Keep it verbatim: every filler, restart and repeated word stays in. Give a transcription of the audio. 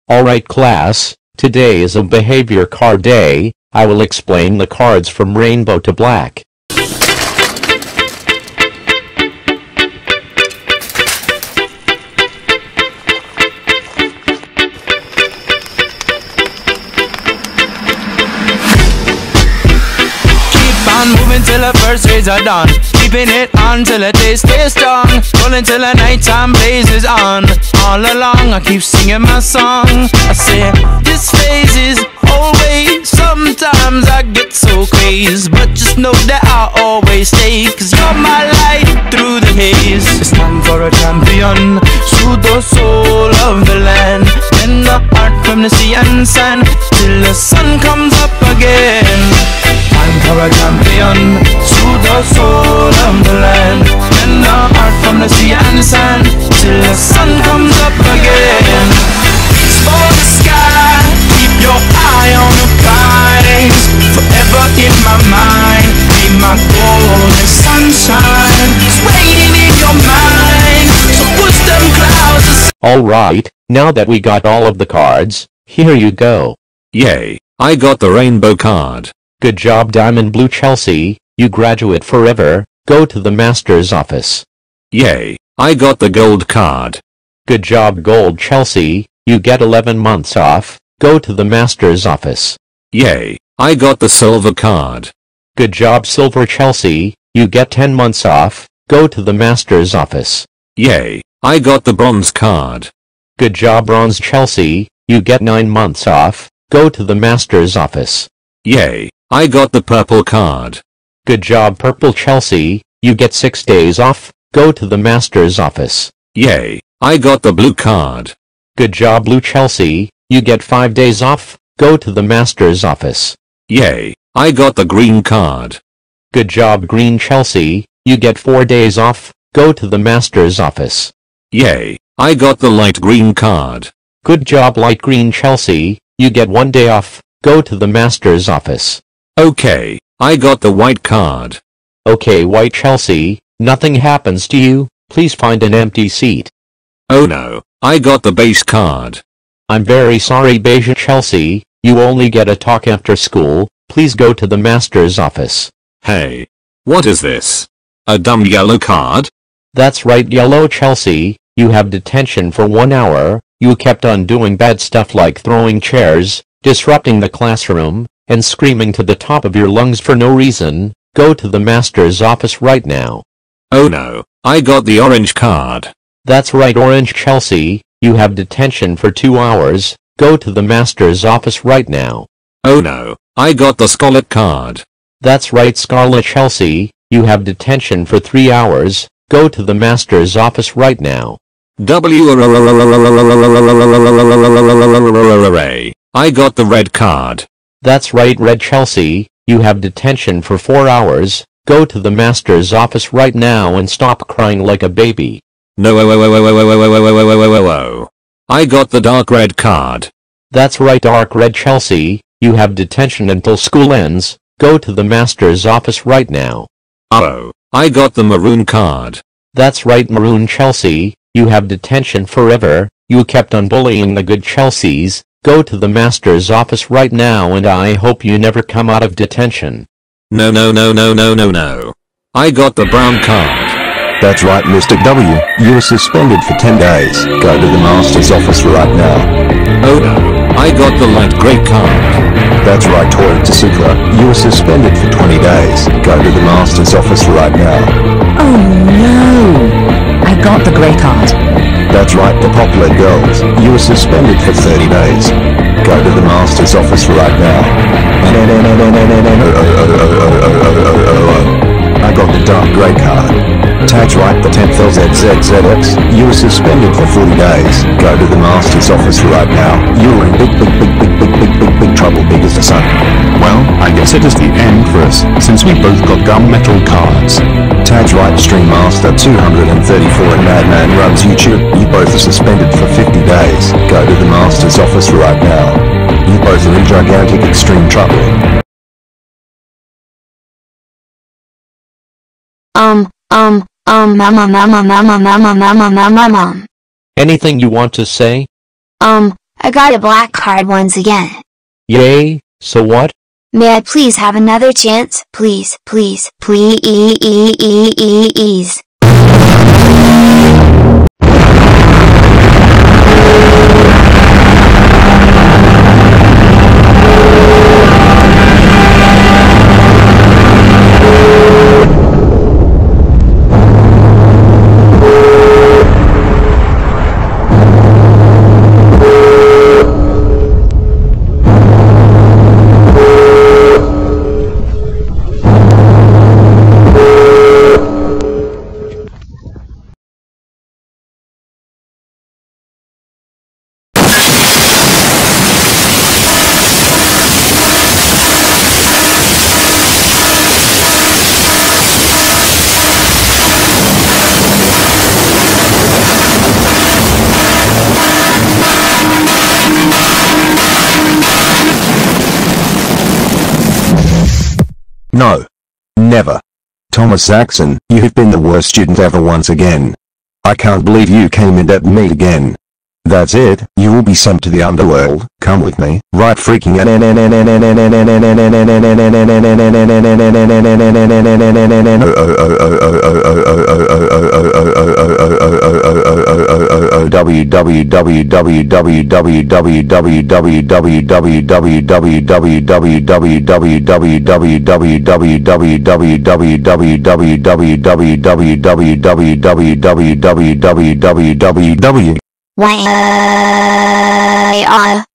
Alright class, today is a behavior card day. I will explain the cards from rainbow to black. Moving till the first rays are done, keeping it on till the day stays strong, rolling till the nighttime blazes on. All along I keep singing my song. I say this phase is always. Sometimes I get so crazed, but just know that I always stay, cause you're my light through the haze. It's time for a champion, soothe the soul of the land, bend the heart from the sea and sand till the sun comes up again. Time for a champion, soothe the soul of the land, bend the heart from the sea and sand till the sun comes up again. Explore the sky, keep your eye on the prize, forever in my mind, be my golden sunshine, it's waiting in your mind, so push them clouds aside. Alright, now that we got all of the cards, here you go. Yay, I got the rainbow card. Good job Diamond Blue Chelsea, you graduate forever, go to the master's office. Yay, I got the gold card. Good job Gold Chelsea, you get eleven months off, go to the master's office. Yay, I got the silver card. Good job Silver Chelsea, you get ten months off, go to the master's office. Yay, I got the bronze card. Good job Bronze Chelsea, you get nine months off, go to the master's office. Yay, I got the purple card. Good job Purple Chelsea, you get six days off, go to the master's office. Yay, I got the blue card. Good job Blue Chelsea, you get five days off, go to the master's office. Yay, I got the green card. Good job Green Chelsea, you get four days off, go to the master's office. Yay, I got the light green card. Good job Light Green Chelsea, you get one day off, go to the master's office. Okay, I got the white card. Okay White Chelsea, nothing happens to you, please find an empty seat. Oh no, I got the base card. I'm very sorry Beige Chelsea, you only get a talk after school, please go to the master's office. Hey, what is this? A dumb yellow card? That's right Yellow Chelsea, you have detention for one hour, you kept on doing bad stuff like throwing chairs, disrupting the classroom, and screaming to the top of your lungs for no reason, go to the master's office right now. Oh no, I got the orange card. That's right Orange Chelsea, you have detention for two hours, go to the master's office right now. Oh no, I got the scarlet card. That's right Scarlet Chelsea, you have detention for three hours, go to the master's office right now. W I got the red card. That's right Red Chelsea, you have detention for four hours, go to the master's office right now and stop crying like a baby. No, I got the dark red card. That's right Dark Red Chelsea, you have detention until school ends, go to the master's office right now. Oh, I got the maroon card. That's right Maroon Chelsea, you have detention forever, you kept on bullying the good Chelseas, go to the master's office right now and I hope you never come out of detention. No no no no no no no. I got the brown card. That's right Mister W, you are suspended for ten days, go to the master's office right now. Oh no, I got the light grey card. That's right Toy Tsuka, you are suspended for twenty days, go to the master's office right now. Oh no, I got the grey card. That's right the Popular Girls, you are suspended for thirty days, go to the master's office right now. I got the dark grey card. That's right the tenth L Z Z Z X, you are suspended for forty days, go to the master's office right now. You are in big big big big big big big big trouble big as the sun. Well, I guess it is the end for us, since we both got gunmetal cards. Tag right Stream Master two hundred thirty-four and Madman Runs YouTube, you both are suspended for fifty days, go to the master's office right now. You both are in gigantic extreme trouble. Um, um, um, mama, mama, mama, mama, mama, mama, mama. Anything you want to say? Um, I got a black card once again. Yay, so what? May I please have another chance? Please, please, please. No. Never. Thomas Saxon, you have been the worst student ever once again. I can't believe you came in at me again. That's it, you will be sent to the underworld. Come with me, right freaking Why?